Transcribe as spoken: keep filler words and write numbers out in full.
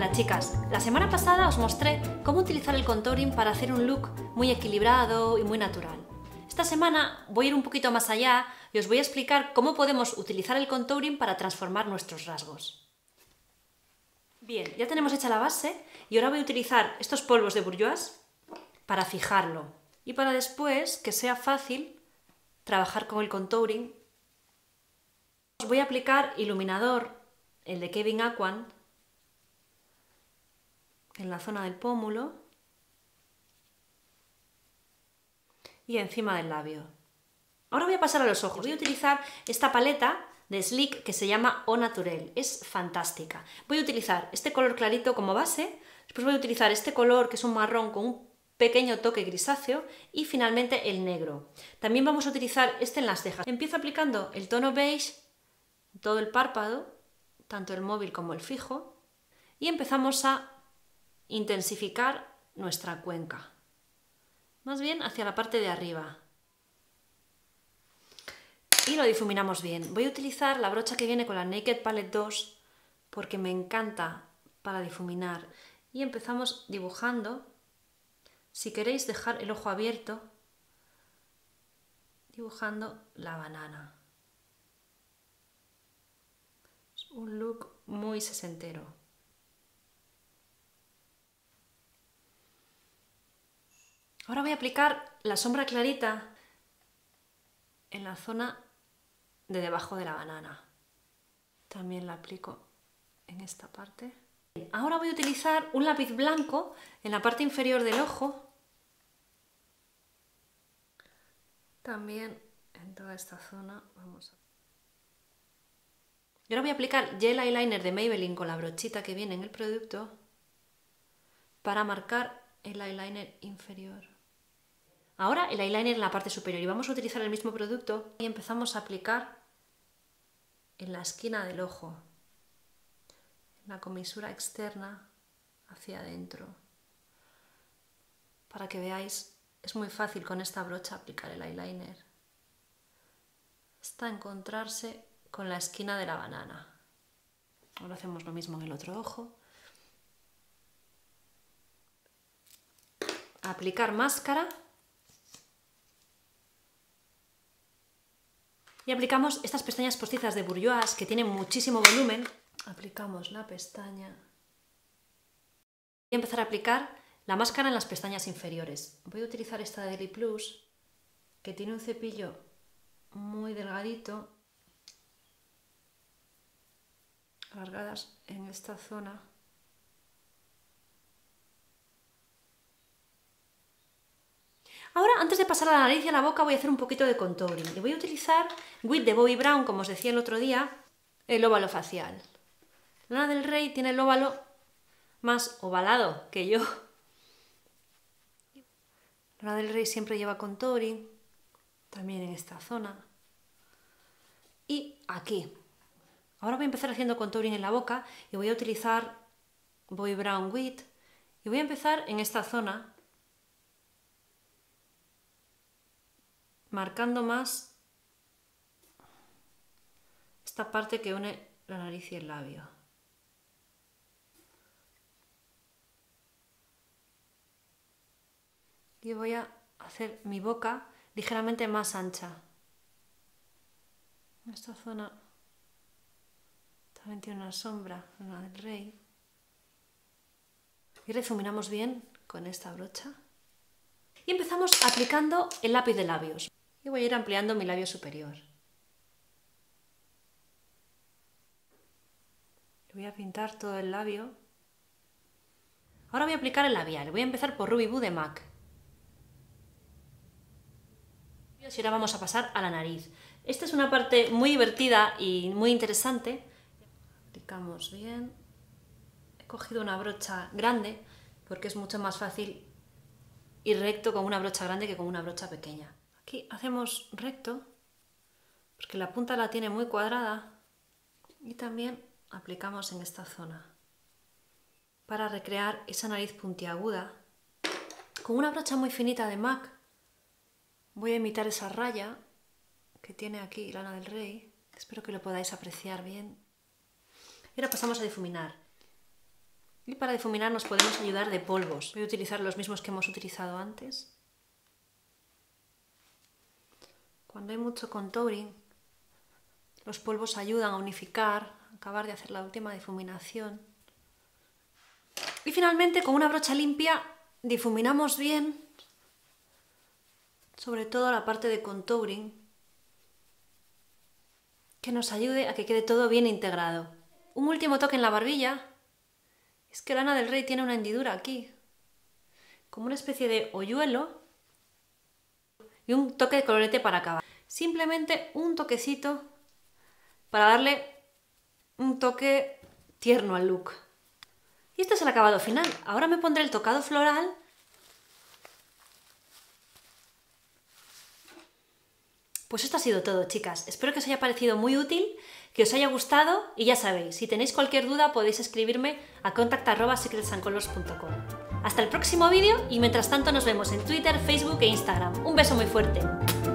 Hola chicas, la semana pasada os mostré cómo utilizar el contouring para hacer un look muy equilibrado y muy natural. Esta semana voy a ir un poquito más allá y os voy a explicar cómo podemos utilizar el contouring para transformar nuestros rasgos. Bien, ya tenemos hecha la base y ahora voy a utilizar estos polvos de Bourjois para fijarlo y para después que sea fácil trabajar con el contouring. Os voy a aplicar iluminador, el de Kevyn Aucoin, en la zona del pómulo y encima del labio. Ahora voy a pasar a los ojos. Voy a utilizar esta paleta de Sleek que se llama Au Naturel. Es fantástica. Voy a utilizar este color clarito como base, después voy a utilizar este color que es un marrón con un pequeño toque grisáceo y finalmente el negro. También vamos a utilizar este en las cejas. Empiezo aplicando el tono beige en todo el párpado, tanto el móvil como el fijo, y empezamos a intensificar nuestra cuenca, más bien hacia la parte de arriba, y lo difuminamos bien. Voy a utilizar la brocha que viene con la Naked Palette dos porque me encanta para difuminar, y empezamos dibujando. Si queréis dejar el ojo abierto, dibujando la banana. Es un look muy sesentero. Ahora voy a aplicar la sombra clarita en la zona de debajo de la banana. También la aplico en esta parte. Ahora voy a utilizar un lápiz blanco en la parte inferior del ojo. También en toda esta zona. Vamos a... Y ahora voy a aplicar gel eyeliner de Maybelline con la brochita que viene en el producto para marcar el eyeliner inferior. Ahora el eyeliner en la parte superior, y vamos a utilizar el mismo producto y empezamos a aplicar en la esquina del ojo, en la comisura externa hacia adentro. Para que veáis, es muy fácil con esta brocha aplicar el eyeliner hasta encontrarse con la esquina de la banana. Ahora hacemos lo mismo en el otro ojo. Aplicar máscara. Y aplicamos estas pestañas postizas de Bourjois que tienen muchísimo volumen. Aplicamos la pestaña. Voy a empezar a aplicar la máscara en las pestañas inferiores. Voy a utilizar esta de Deli Plus, que tiene un cepillo muy delgadito, alargadas en esta zona. Ahora, antes de pasar a la nariz y a la boca, voy a hacer un poquito de contouring. Y voy a utilizar Wit de Bobbi Brown, como os decía el otro día, el óvalo facial. Lana del Rey tiene el óvalo más ovalado que yo. Lana del Rey siempre lleva contouring, también en esta zona. Y aquí. Ahora voy a empezar haciendo contouring en la boca y voy a utilizar Bobbi Brown Wit. Y voy a empezar en esta zona, marcando más esta parte que une la nariz y el labio. Y voy a hacer mi boca ligeramente más ancha. En esta zona también tiene una sombra, la del Rey. Y refuminamos bien con esta brocha. Y empezamos aplicando el lápiz de labios. Y voy a ir ampliando mi labio superior. Voy a pintar todo el labio. Ahora voy a aplicar el labial. Voy a empezar por Ruby Woo de MAC. Y ahora vamos a pasar a la nariz. Esta es una parte muy divertida y muy interesante. Aplicamos bien. He cogido una brocha grande porque es mucho más fácil ir recto con una brocha grande que con una brocha pequeña. Aquí hacemos recto porque la punta la tiene muy cuadrada, y también aplicamos en esta zona para recrear esa nariz puntiaguda. Con una brocha muy finita de MAC voy a imitar esa raya que tiene aquí Lana del Rey. Espero que lo podáis apreciar bien. Y ahora pasamos a difuminar. Y para difuminar nos podemos ayudar de polvos. Voy a utilizar los mismos que hemos utilizado antes. Cuando hay mucho contouring, los polvos ayudan a unificar, a acabar de hacer la última difuminación. Y finalmente, con una brocha limpia, difuminamos bien, sobre todo la parte de contouring, que nos ayude a que quede todo bien integrado. Un último toque en la barbilla. Es que Lana del Rey tiene una hendidura aquí, como una especie de hoyuelo, y un toque de colorete para acabar. Simplemente un toquecito para darle un toque tierno al look. Y este es el acabado final. Ahora me pondré el tocado floral. Pues esto ha sido todo, chicas. Espero que os haya parecido muy útil, que os haya gustado y ya sabéis, si tenéis cualquier duda podéis escribirme a contact arroba secrets and colors punto com. Hasta el próximo vídeo y mientras tanto nos vemos en Twitter, Facebook e Instagram. Un beso muy fuerte.